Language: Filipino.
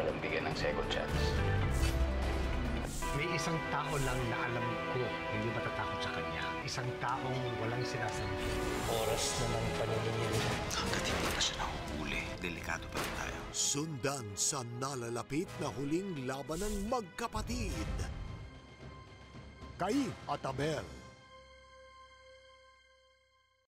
walang bigyan ng second chance. May isang tao lang na alam ko hindi matatakot sa kanya. Isang taong walang sinasabi. Oras na ng paningin. Hanggat hindi pa siya nahuhuli, delikado pa rin tayo. Sundan sa nalalapit na huling laban ng magkapatid. Cain at Abel.